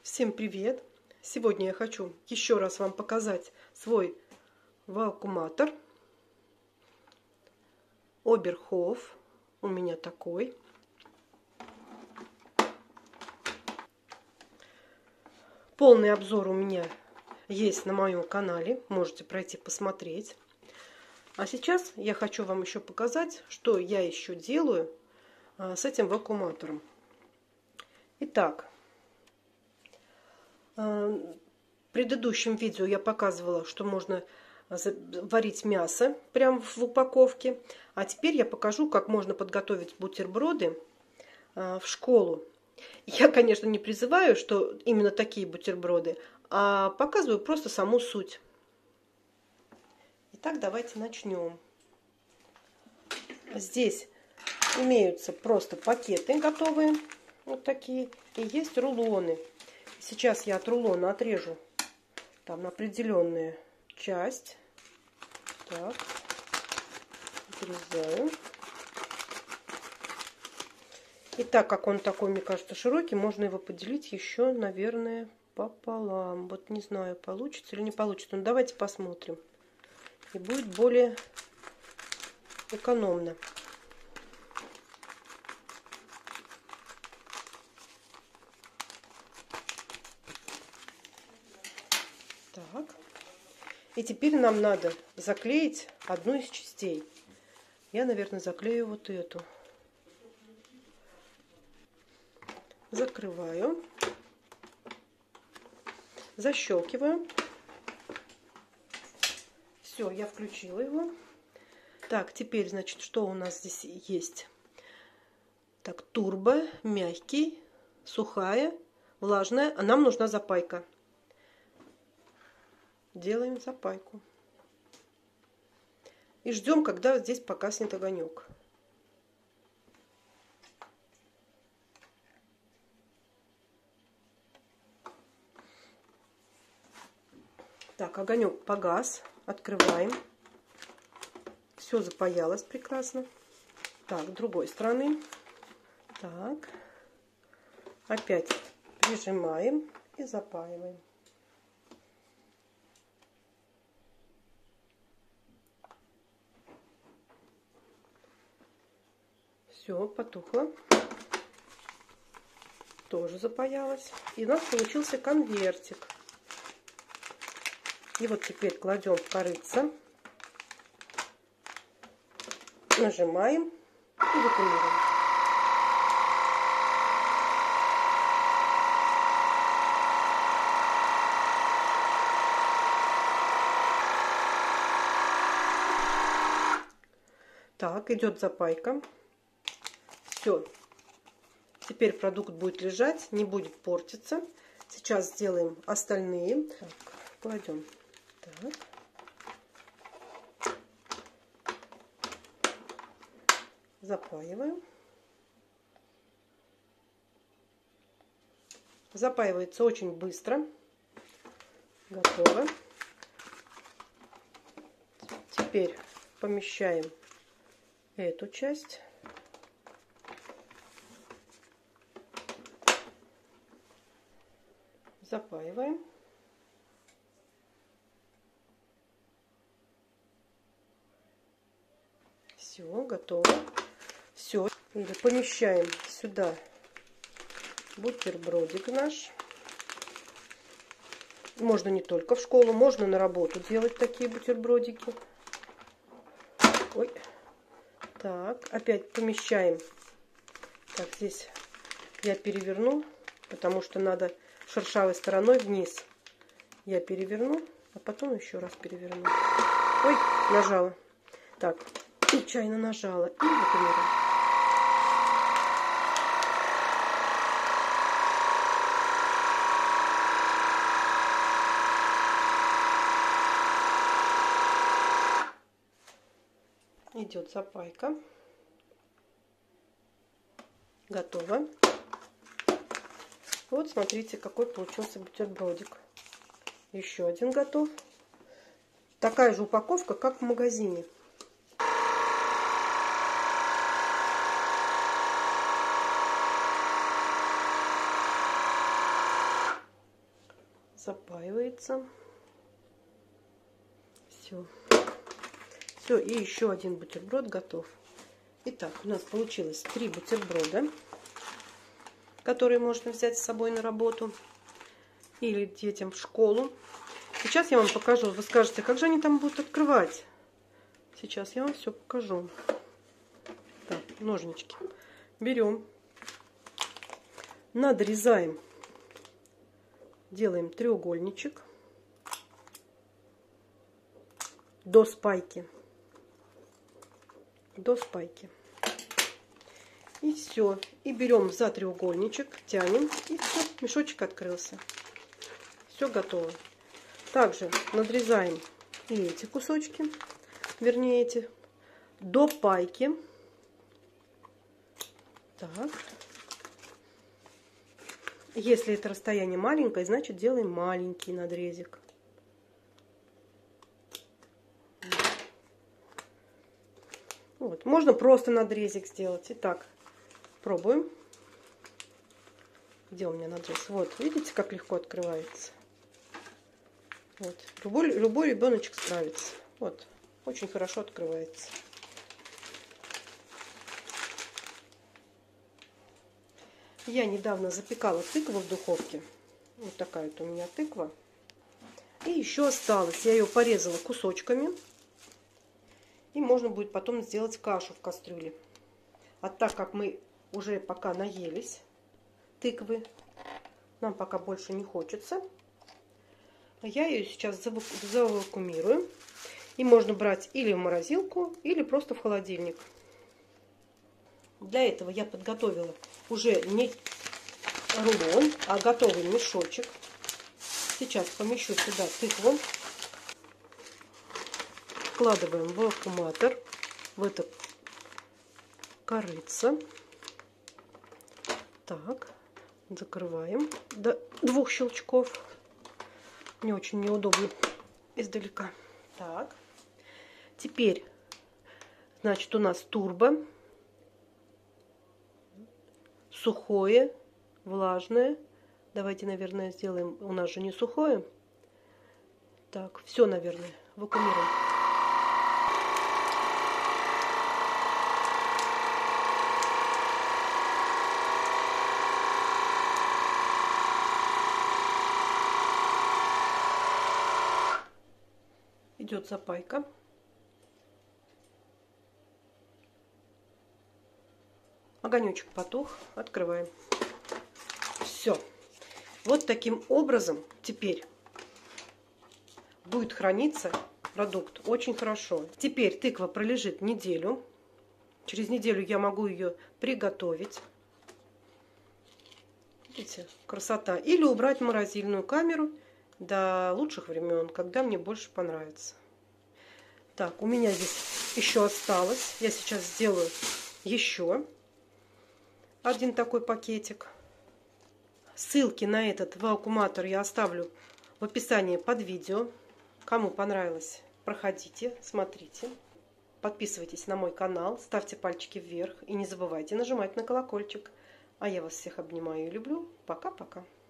Всем привет! Сегодня я хочу еще раз вам показать свой вакууматор Оберхоф. У меня такой. Полный обзор у меня есть на моем канале. Можете пройти посмотреть. А сейчас я хочу вам еще показать, что я еще делаю с этим вакууматором. Итак, в предыдущем видео я показывала, что можно варить мясо прямо в упаковке. А теперь я покажу, как можно подготовить бутерброды в школу. Я, конечно, не призываю, что именно такие бутерброды, а показываю просто саму суть. Итак, давайте начнем. Здесь имеются просто пакеты готовые, вот такие, и есть рулоны. Сейчас я от рулона отрежу там определенную часть. Так, отрезаю. И так как он такой, мне кажется, широкий, можно его поделить еще, наверное, пополам. Вот не знаю, получится или не получится. Но давайте посмотрим. И будет более экономно. Так. И теперь нам надо заклеить одну из частей. Я, наверное, заклею вот эту. Закрываю. Защелкиваю. Все, я включила его. Так, теперь, значит, что у нас здесь есть? Так, турбо, мягкий, сухая, влажная. А нам нужна запайка. Делаем запайку. И ждем, когда здесь погаснет огонек. Так, огонек погас. Открываем. Все запаялось прекрасно. Так, с другой стороны. Так. Опять прижимаем и запаиваем. Все, потухло. Тоже запаялось. И у нас получился конвертик. И вот теперь кладем в корыце. Нажимаем и вакуумируем. Так, идет запайка. Все. Теперь продукт будет лежать, не будет портиться. Сейчас сделаем остальные. Так, кладем. Так. Запаиваем. Запаивается очень быстро. Готово. Теперь помещаем эту часть. Запаиваем. Все, готово. Все. Помещаем сюда бутербродик наш. Можно не только в школу, можно на работу делать такие бутербродики. Ой. Так, опять помещаем. Так, здесь я переверну, потому что надо шершавой стороной вниз. Я переверну, а потом еще раз переверну. Ой, нажала. Так, нечаянно нажала. И вакуумируем. Идет запайка. Готово. Вот смотрите, какой получился бутербродик. Еще один готов. Такая же упаковка, как в магазине. запаивается. Все. Все, и еще один бутерброд готов. Итак, у нас получилось 3 бутерброда, которые можно взять с собой на работу или детям в школу. Сейчас я вам покажу. Вы скажете, как же они там будут открывать? Сейчас я вам все покажу. Так, ножнички. Берем, надрезаем, делаем треугольничек до спайки. До спайки. И все. И берем за треугольничек, тянем, и все, мешочек открылся. Все готово. Также надрезаем и эти кусочки, вернее эти, до пайки. Так. Если это расстояние маленькое, значит делаем маленький надрезик. Вот. Можно просто надрезик сделать. Итак, пробуем. Где у меня надрез? Вот, видите, как легко открывается. Вот. Любой ребеночек справится. Вот, очень хорошо открывается. Я недавно запекала тыкву в духовке. Вот такая вот у меня тыква. И еще осталось. Я ее порезала кусочками. И можно будет потом сделать кашу в кастрюле. А так как мы уже пока наелись тыквы, нам пока больше не хочется, я ее сейчас завакуумирую. И можно брать или в морозилку, или просто в холодильник. Для этого я подготовила уже не рулон, а готовый мешочек. Сейчас помещу сюда тыкву. Вкладываем в вакууматор, в это корыце. Так, закрываем до 2 щелчков. Мне очень неудобно издалека. Так, теперь, значит, у нас турбо. Сухое, влажное. Давайте, наверное, сделаем. У нас же не сухое. Так, все, наверное, вакуумируем. Идет запайка. Огонечек потух. Открываем. Все. Вот таким образом теперь будет храниться продукт очень хорошо. Теперь тыква пролежит неделю. Через неделю я могу ее приготовить. Видите, красота. Или убрать в морозильную камеру до лучших времен, когда мне больше понравится. Так, у меня здесь еще осталось. Я сейчас сделаю еще один такой пакетик. Ссылки на этот вакууматор я оставлю в описании под видео. Кому понравилось, проходите, смотрите. Подписывайтесь на мой канал, ставьте пальчики вверх и не забывайте нажимать на колокольчик. А я вас всех обнимаю и люблю. Пока-пока.